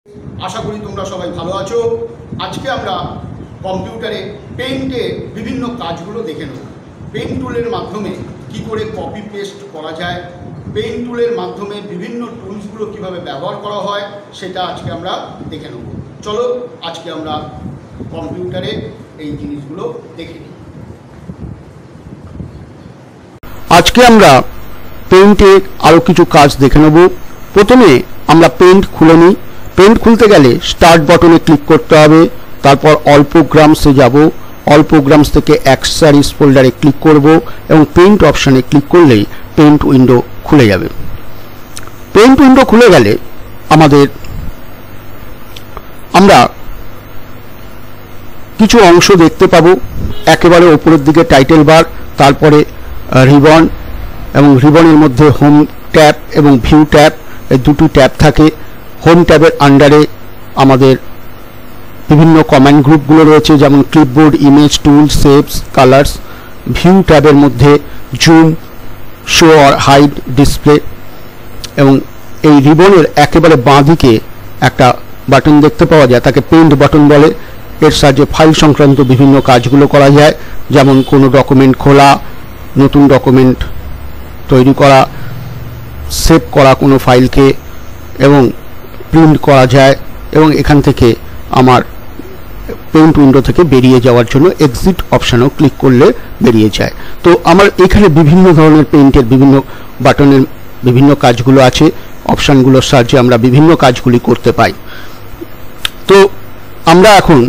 আশা করি তোমরা সবাই ভালো আছো। আজকে আমরা কম্পিউটারে পেইন্টের বিভিন্ন কাজগুলো দেখে নেব। পেইন্ট টুলের মাধ্যমে কি করে কপি পেস্ট করা যায়, পেইন্ট টুলের মাধ্যমে বিভিন্ন টুলসগুলো কিভাবে ব্যবহার করা হয় সেটা আজকে আমরা দেখে নেব। চলো আজকে আমরা কম্পিউটারে এই জিনিসগুলো দেখে নিই। আজকে আমরা পেইন্টে আরও কিছু কাজ দেখে নেব। প্রথমে আমরা পেইন্ট খুলে নিই। পেইন্ট খুলতে গেলে স্টার্ট বাটনে ক্লিক করতে হবে, তারপর অল প্রোগ্রামসে যাব। অল প্রোগ্রামস থেকে অ্যাক্সেসরিজ ফোল্ডারে ক্লিক করব এবং পেইন্ট অপশানে ক্লিক করলেই পেইন্ট উইন্ডো খুলে যাবে। পেইন্ট উইন্ডো খুলে গেলে আমরা কিছু অংশ দেখতে পাবো। একেবারে ওপরের দিকে টাইটেল বার, তারপরে রিবন এবং রিবনের মধ্যে হোম ট্যাব এবং ভিউ ট্যাব, এই দুটি ট্যাব থাকে। হোম ট্যাবের আন্ডারে আমাদের বিভিন্ন কমান্ড গ্রুপগুলো রয়েছে, যেমন clipboard, image, tool, shapes, colours. View ট্যাবের মধ্যে zoom, show or hide, display. এবং এই রিবনের একেবারে বাঁ দিকে একটা বাটন দেখতে পাওয়া যায়, তাকে পেইন্ট বাটন বলে। এর সাহায্যে ফাইল সংক্রান্ত বিভিন্ন কাজগুলো করা যায়, যেমন কোনো ডকুমেন্ট খোলা, নতুন ডকুমেন্ট তৈরি করা, সেভ করা কোনো ফাইলকে, এবং প্রিন্ট করা যায়। এবং এখান থেকে আমার পেইন্ট উইন্ডো থেকে বেরিয়ে যাওয়ার জন্য এক্সিট অপশানেও ক্লিক করলে বেরিয়ে যায়। তো আমার এখানে বিভিন্ন ধরনের পেইন্টের বিভিন্ন বাটনের বিভিন্ন কাজগুলো আছে। অপশানগুলোর সাহায্যে আমরা বিভিন্ন কাজগুলি করতে পাই। তো আমরা এখন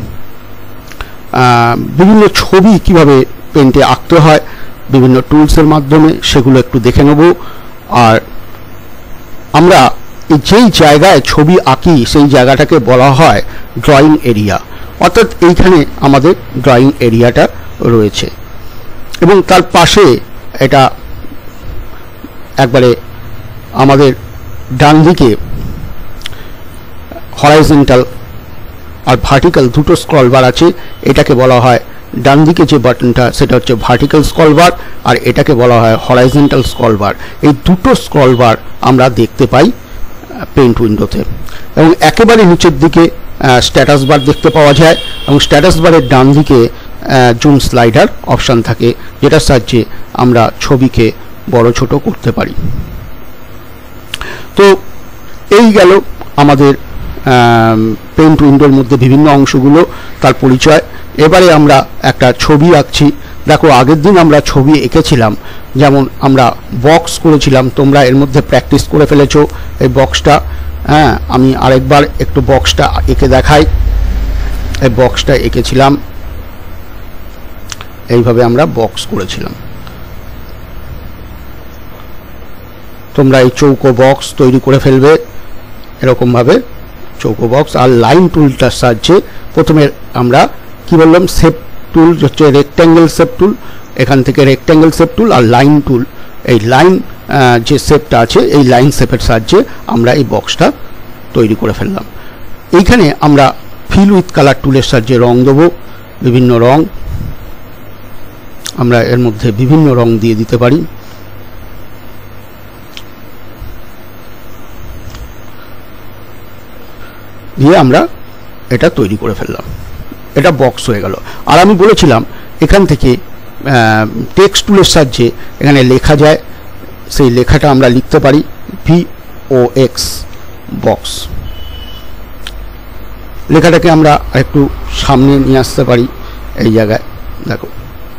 বিভিন্ন ছবি কিভাবে পেইন্টে আঁকতে হয় বিভিন্ন টুলসের মাধ্যমে সেগুলো একটু দেখে নেব। আর আমরা যেই জায়গায় ছবি আঁকি সেই জায়গাটাকে বলা হয় ড্রয়িং এরিয়া, অর্থাৎ এইখানে আমাদের ড্রয়িং এরিয়াটা রয়েছে। এবং তার পাশে এটা একবারে আমাদের ডান দিকে হরাইজন্টাল আর ভার্টিক্যাল দুটো স্ক্রল বার আছে। এটাকে বলা হয়, ডান দিকে যে বাটনটা সেটা হচ্ছে ভার্টিক্যাল স্ক্রল বার, আর এটাকে বলা হয় হরাইজন্টাল স্ক্রল বার। এই দুটো স্ক্রল বার আমরা দেখতে পাই পেইন্ট উইন্ডোতে। এবং একেবারে নিচের দিকে স্ট্যাটাস বার দেখতে পাওয়া যায়, এবং স্ট্যাটাস বারের ডান দিকে জুম স্লাইডার অপশান থাকে, যেটার সাহায্যে আমরা ছবিকে বড় ছোট করতে পারি। তো এই গেল আমাদের পেইন্ট উইন্ডোর মধ্যে বিভিন্ন অংশগুলো, তার পরিচয়। এবারে আমরা একটা ছবি আঁকছি। দেখো, আগের দিন আমরা ছবি এঁকেছিলাম, যেমন আমরা বক্স করেছিলাম। তোমরা এর মধ্যে প্র্যাকটিস করে ফেলেছো এই বক্সটা। হ্যাঁ, আমি আরেকবার একটু বক্সটা এঁকে দেখাই। এই বক্সটা এঁকেছিলাম, এইভাবে আমরা বক্স করেছিলাম। তোমরা এই চৌকো বক্স তৈরি করে ফেলবে এরকমভাবে, চৌকো বক্স। আর লাইন টুলটার সাহায্যে প্রথমে আমরা কি বললাম, শেপ টুল হচ্ছে রেক্ট্যাঙ্গেল শেপ টুল, এখান থেকে রেক্ট্যাঙ্গেল শেপ টুল আর লাইন টুল, এই লাইন যে শেপটা আছে এই লাইন শেপের সাহায্যে আমরা এই বক্সটা তৈরি করে ফেললাম। এইখানে আমরা ফিল উইথ কালার টুলের সাহায্যে রং দেবো, বিভিন্ন রং। আমরা এর মধ্যে বিভিন্ন রং দিয়ে দিতে পারি। দিয়ে আমরা এটা তৈরি করে ফেললাম, এটা বক্স হয়ে গেল। আর আমি বলেছিলাম এখান থেকে টেক্সট টুলের সাহায্যে এখানে লেখা যায়, সেই লেখাটা আমরা লিখতে পারি VOX বক্স। লেখাটাকে আমরা একটু সামনে নিয়ে আসতে পারি, এই জায়গায় দেখো।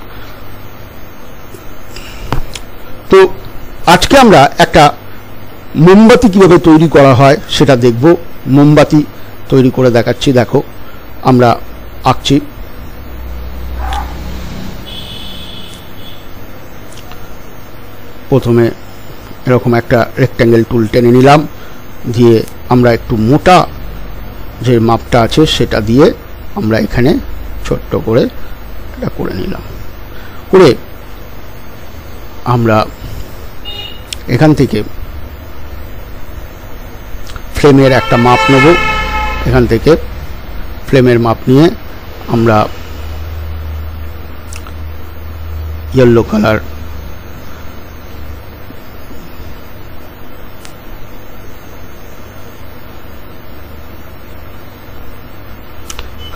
তো আজকে আমরা একটা মোমবাতি কিভাবে তৈরি করা হয় সেটা দেখব। মোমবাতি তৈরি করে দেখাচ্ছি। দেখো, আমরা আঁকছি। প্রথমে এরকম একটা রেক্ট্যাঙ্গেল টুল টেনে নিলাম, দিয়ে আমরা একটু মোটা যে মাপটা আছে সেটা দিয়ে আমরা এখানে ছোট্ট করে এটা করে নিলাম। করে আমরা এখান থেকে ফ্রেমের একটা মাপ নেব। এখান থেকে ফ্রেমের মাপ নিয়ে আমরা येलो কালার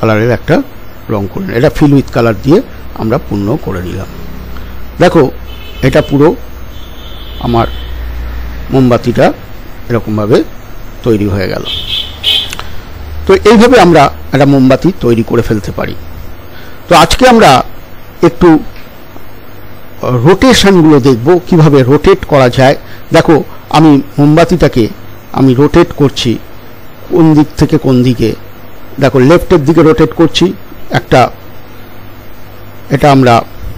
কালারের একটা রং করে নিলাম। এটা ফিল উইথ কালার দিয়ে আমরা পূর্ণ করে নিলাম। দেখো এটা পুরো আমার মোমবাতিটা এরকমভাবে তৈরি হয়ে গেল। তো এইভাবে আমরা একটা মোমবাতি তৈরি করে ফেলতে পারি। তো আজকে আমরা একটু রোটেশনগুলো দেখব, কিভাবে রোটেট করা যায়। দেখো আমি মোমবাতিটাকে আমি রোটেট করছি কোন দিক থেকে কোন দিকে। দেখো লেফটের দিকে রোটেট করছি একটা। এটা আমরা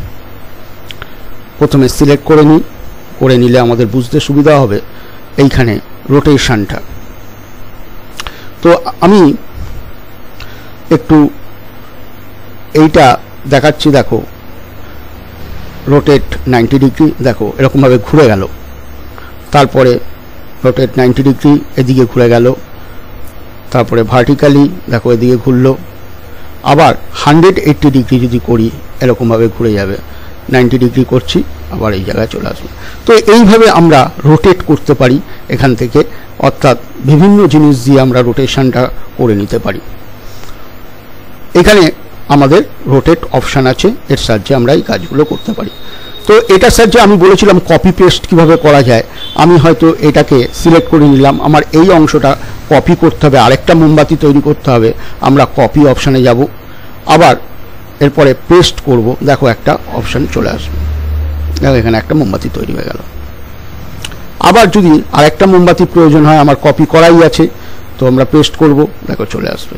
প্রথমে সিলেক্ট করে নিই, করে নিলে আমাদের বুঝতে সুবিধা হবে এইখানে রোটেশনটা। তো আমি একটু এইটা দেখাচ্ছি। দেখো রোটেট 90 ডিগ্রি, দেখো এরকমভাবে ঘুরে গেল। তারপরে রোটেট 90 ডিগ্রি, এদিকে ঘুরে গেল। তারপরে ভার্টিক্যালি দেখো এদিকে ঘুরলো। আবার 180 ডিগ্রি যদি করি এরকমভাবে ঘুরে যাবে। 90 ডিগ্রি করছি, আবার এই জায়গায় চলে আসবে। তো এইভাবে আমরা রোটেট করতে পারি এখান থেকে, অর্থাৎ বিভিন্ন জিনিস দিয়ে আমরা রোটেশনটা করে নিতে পারি। এখানে আমাদের রোটেট অপশান আছে, এর সাহায্যে আমরা এই কাজগুলো করতে পারি। তো এটার সাহায্যে আমি বলেছিলাম কপি পেস্ট কিভাবে করা যায়। আমি হয়তো এটাকে সিলেক্ট করে নিলাম, আমার এই অংশটা কপি করতে হবে, আরেকটা মোমবাতি তৈরি করতে হবে। আমরা কপি অপশানে যাব, আবার এরপরে পেস্ট করব। দেখো একটা অপশান চলে আসবে, দেখো এখানে একটা মোমবাতি তৈরি হয়ে গেল। আবার যদি আরেকটা মোমবাতি প্রয়োজন হয়, আমার কপি করাই আছে, তো আমরা পেস্ট করব, দেখো চলে আসবে।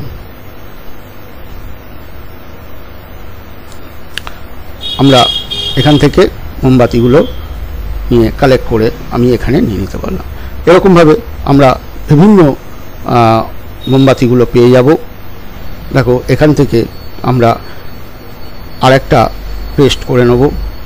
আমরা এখান থেকে মোমবাতিগুলো নিয়ে কালেক্ট করে আমি এখানে নিয়ে নিতে পারলাম। এরকমভাবে আমরা বিভিন্ন মোমবাতিগুলো পেয়ে যাব। দেখো এখান থেকে আমরা আরেকটা পেস্ট করে নেব।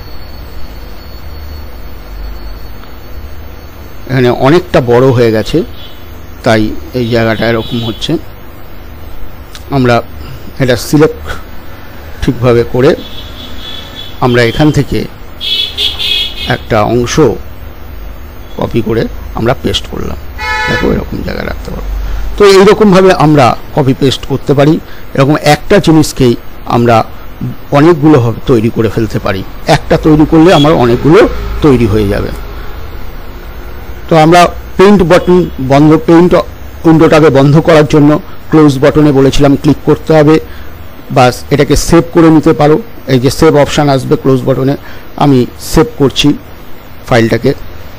এখানে অনেকটা বড় হয়ে গেছে, তাই এই জায়গাটা এরকম হচ্ছে। আমরা এটা সিলেক্ট ঠিকভাবে করে আমরা এখান থেকে একটা অংশ কপি করে আমরা পেস্ট করলাম। দেখো এরকম জায়গায় রাখতে পারবো। তো এইরকমভাবে আমরা কপি পেস্ট করতে পারি। এরকম একটা জিনিসকেই আমরা অনেকগুলো তৈরি করে ফেলতে পারি। একটা তৈরি করলে আমার অনেকগুলো তৈরি হয়ে যাবে। তো আমরা পেইন্ট বাটন বন্ধ, পেইন্ট উইন্ডোটাকে বন্ধ করার জন্য ক্লোজ বাটনে বলেছিলাম ক্লিক করতে হবে। বাস এটাকে সেভ করে নিতে পারো। এই যে সেভ অপশান আসবে ক্লোজ বাটনে, আমি সেভ করছি ফাইলটাকে।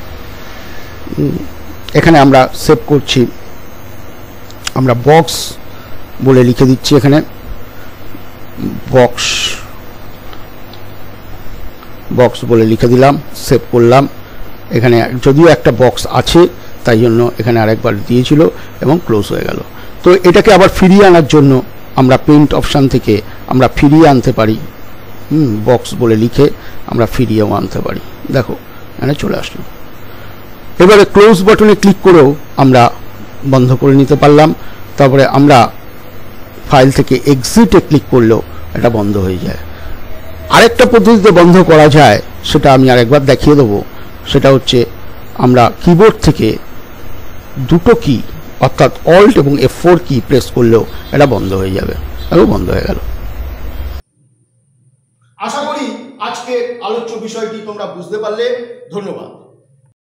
এখানে আমরা সেভ করছি, আমরা বক্স বলে লিখে দিচ্ছি। এখানে বক্স বলে লিখে দিলাম, সেভ করলাম। এখানে যদিও একটা বক্স আছে, তাই জন্য এখানে আরেকবার দিয়েছিল এবং ক্লোজ হয়ে গেল। তো এটাকে আবার ফিরিয়ে আনার জন্য আমরা পেইন্ট অপশান থেকে আমরা ফিরিয়ে আনতে পারি। বক্স বলে লিখে আমরা ফিরিয়েও আনতে পারি। দেখো এখানে চলে আসলো। এবারে ক্লোজ বাটনে ক্লিক করেও আমরা বন্ধ করে নিতে পারলাম। তারপরে আমরা ফাইল থেকে এক্সিটে ক্লিক করলেও এটা বন্ধ হয়ে যায়। আরেকটা পদ্ধতিতে বন্ধ করা যায়, সেটা আমি আরেকবার দেখিয়ে দেবো। সেটা হচ্ছে আমরা কিবোর্ড থেকে দুটো কি অর্থাৎ অল্ট এবং F4 কি প্রেস করলেও এটা বন্ধ হয়ে যাবে। এবং বন্ধ হয়ে গেল। আশা করি আজকের আলোচ্য বিষয়টি তোমরা বুঝতে পারলে। ধন্যবাদ।